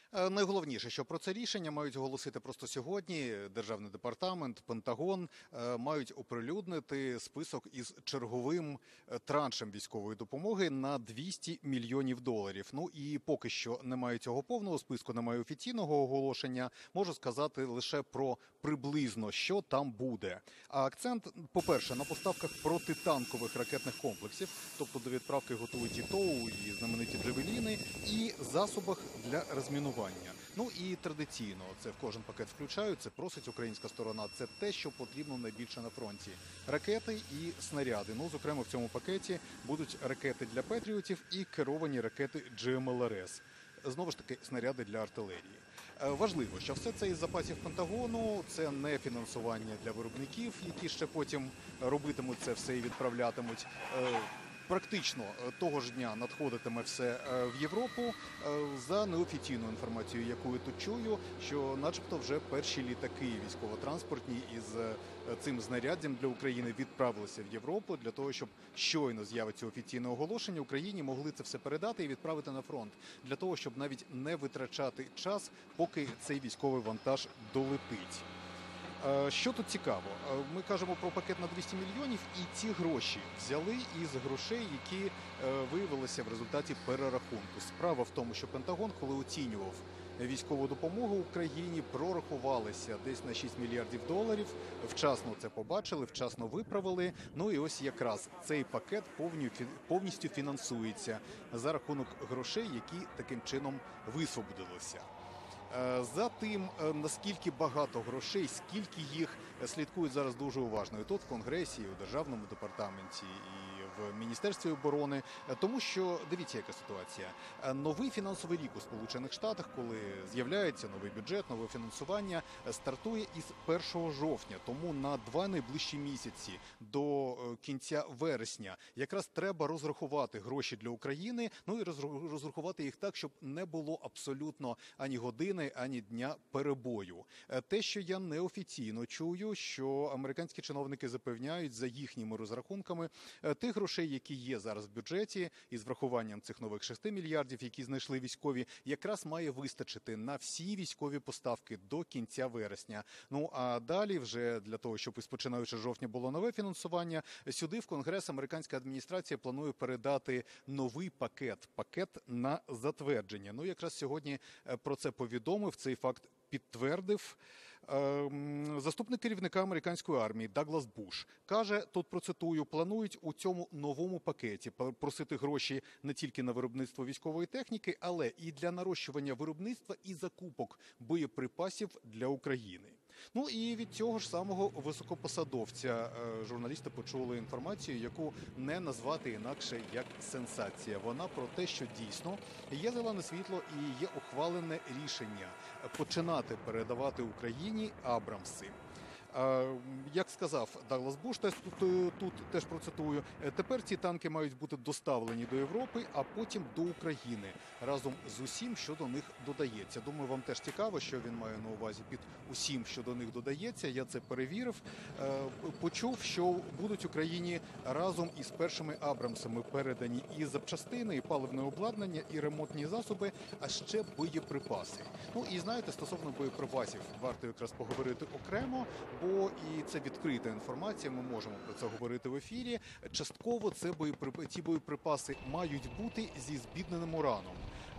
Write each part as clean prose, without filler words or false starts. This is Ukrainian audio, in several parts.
Найголовніше, що про це рішення мають оголосити просто сьогодні. Державний департамент, Пентагон мають оприлюднити список із черговим траншем військової допомоги на 200 мільйонів доларів. Ну і поки що немає цього повного списку, немає офіційного оголошення. Можу сказати лише про приблизно, що там буде. А акцент, по-перше, на поставках протитанкових ракетних комплексів, тобто до відправки готують і ТОУ, і знамениті «Джавеліни», і засобах для розмінування. Ну і традиційно це в кожен пакет включають, це просить українська сторона, це те, що потрібно найбільше на фронті. Ракети і снаряди. Ну, зокрема, в цьому пакеті будуть ракети для «Петріотів» і керовані ракети GMLRS. Знову ж таки, снаряди для артилерії. Важливо, що все це із запасів Пентагону, це не фінансування для виробників, які ще потім робитимуть це все і відправлятимуть. Практично того ж дня надходитиме все в Європу. За неофіційною інформацією, яку я тут чую, що начебто вже перші літаки військово-транспортні із цим знаряддям для України відправилися в Європу для того, щоб щойно з'явиться офіційне оголошення, Україні могли це все передати і відправити на фронт. Для того, щоб навіть не витрачати час, поки цей військовий вантаж долетить. Що тут цікаво? Ми кажемо про пакет на 200 мільйонів, і ці гроші взяли із грошей, які виявилися в результаті перерахунку. Справа в тому, що Пентагон, коли оцінював військову допомогу Україні, прорахувалися десь на 6 мільярдів доларів. Вчасно це побачили, вчасно виправили. Ну і ось якраз цей пакет повністю фінансується за рахунок грошей, які таким чином висвободилися. За тим, наскільки багато грошей, скільки їх, слідкують зараз дуже уважно. І тут в Конгресі, і у Державному департаменті, і в Міністерстві оборони. Тому що, дивіться, яка ситуація. Новий фінансовий рік у Сполучених Штатах, коли з'являється новий бюджет, нове фінансування, стартує із 1 жовтня. Тому на 2 найближчі місяці до кінця вересня якраз треба розрахувати гроші для України, ну і розрахувати їх так, щоб не було абсолютно ані години, ані дня перебою. Те, що я неофіційно чую, що американські чиновники запевняють за їхніми розрахунками, тих грошей, які є зараз в бюджеті, із врахуванням цих нових 6 мільярдів, які знайшли військові, якраз має вистачити на всі військові поставки до кінця вересня. Ну, а далі вже для того, щоб починаючи з жовтня було нове фінансування, сюди в Конгрес американська адміністрація планує передати новий пакет на затвердження. Ну, якраз сьогодні про це повідомив, цей факт підтвердив заступник керівника американської армії Даглас Буш. Каже, тут процитую, планують у цьому новому пакеті просити гроші не тільки на виробництво військової техніки, але і для нарощування виробництва і закупок боєприпасів для України. Ну і від цього ж самого високопосадовця журналісти почули інформацію, яку не назвати інакше як сенсація. Вона про те, що дійсно є зелене світло і є ухвалене рішення починати передавати Україні Абрамси. Як сказав Даглас Буш, тут теж процитую, тепер ці танки мають бути доставлені до Європи, а потім до України, разом з усім, що до них додається. Думаю, вам теж цікаво, що він має на увазі під усім, що до них додається. Я це перевірив. Почув, що будуть Україні разом із першими Абрамсами передані і запчастини, і паливне обладнання, і ремонтні засоби, а ще боєприпаси. Ну і знаєте, стосовно боєприпасів, варто якраз поговорити окремо, бо і це відкрита інформація, ми можемо про це говорити в ефірі. Частково ці боєприпаси мають бути зі збідненим ураном.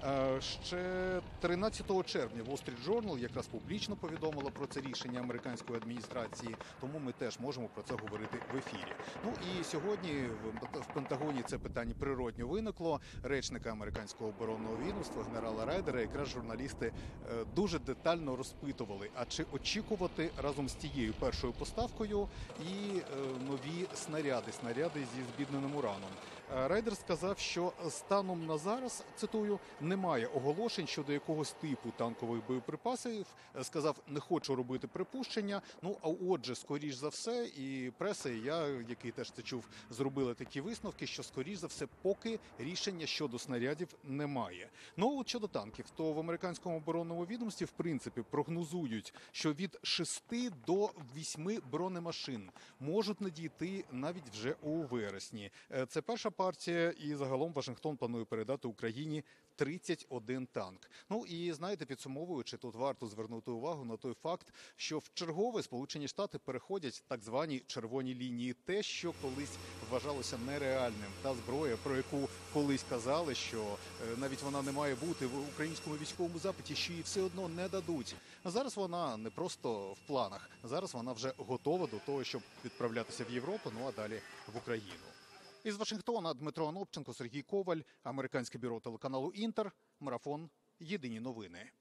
Ще 13 червня Wall Street Journal якраз публічно повідомила про це рішення американської адміністрації, тому ми теж можемо про це говорити в ефірі. Ну і сьогодні в Пентагоні це питання природньо виникло. Речника американського оборонного відомства генерала Райдера якраз журналісти дуже детально розпитували, а чи очікувати разом з тією першою поставкою і нові снаряди зі збідненим ураном. Райдер сказав, що станом на зараз, цитую, немає оголошень щодо якогось типу танкових боєприпасів. Сказав, не хочу робити припущення. Ну, а отже, скоріш за все, і преса, і я, який теж це чув, зробили такі висновки, що скоріш за все, поки рішення щодо снарядів немає. Ну, от щодо танків, то в американському оборонному відомстві, в принципі, прогнозують, що від 6 до 8 бронемашин можуть надійти навіть вже у вересні. Це перша партія, і загалом Вашингтон планує передати Україні 31 танк. Ну і знаєте, підсумовуючи, тут варто звернути увагу на той факт, що в чергове Сполучені Штати переходять так звані червоні лінії. Те, що колись вважалося нереальним, та зброя, про яку колись казали, що навіть вона не має бути в українському військовому запиті, що її все одно не дадуть. А зараз вона не просто в планах, зараз вона вже готова до того, щоб відправлятися в Європу, ну а далі в Україну. Із Вашингтона Дмитро Анопченко, Сергій Коваль, американське бюро телеканалу «Інтер», Марафон. Єдині новини.